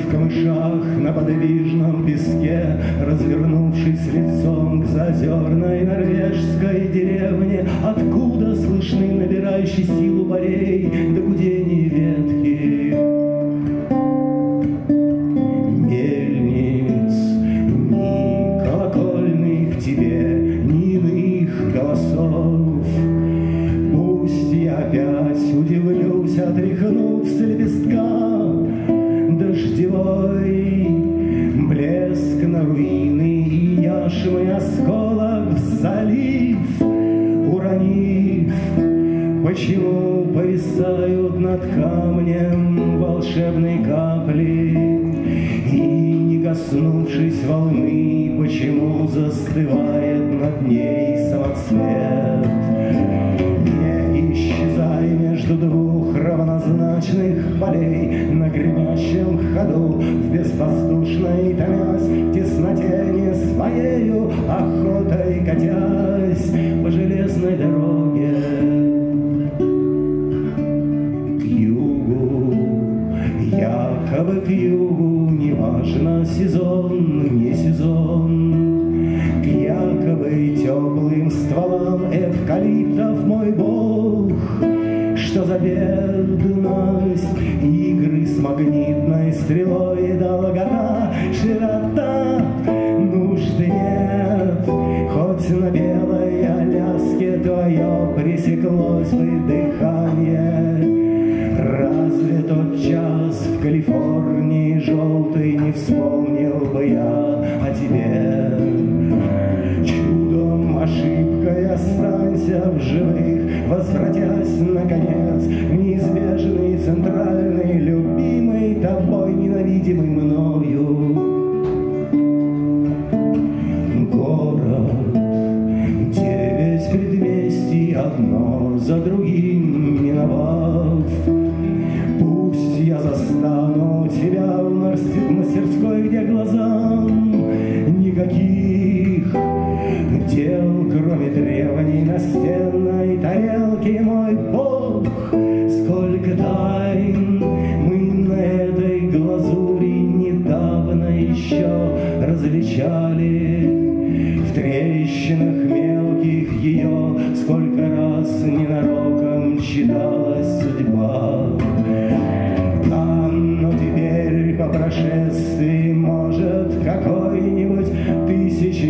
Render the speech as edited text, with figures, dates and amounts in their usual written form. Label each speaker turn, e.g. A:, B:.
A: в камышах на подвижном песке, развернувшись лицом к заозерной норвежской деревне, откуда слышны набирающие силу полей до гудения ветхих мельниц. Ни колокольных тебе, ни иных голосов. Пусть я опять удивлюсь, отряхнув с лепестка дождевой блеск на руины и яшмы осколок в залив уронив. Почему повисают над камнем волшебные капли и, не коснувшись волны, почему застывает над ней самоцвет? Не исчезай между двух равнозначных полей на гремящем ходу, в безвоздушной томясь тесноте не своею охотой катясь по железной дороге к югу, якобы к югу, неважно сезон, не сезон, к якобы теплым стволам эвкалиптов, мой Бог. Что за бедность, игры с магнитной стрелой, долгота, широта, нужды нет. Хоть на белой Аляске твое пресеклось бы дыхание, разве тот час в Калифорнии желтый не вспомнил бы я о тебе? Чудом, ошибкой останься в живых, возвратясь, наконец, к неизбежной, центральной, любимой тобой, ненавидимой мною. Город, 9 предместий, одно за другим миновав. Пусть я застану тебя в мастерской, где глазам никаких дел, кроме древней настенной тарелки, мой Бог. Сколько тайн мы на этой глазури недавно еще различали. В трещинах мелких ее сколько раз ненароком читалась судьба. Да, но теперь по прошествии, может, какой-нибудь 1000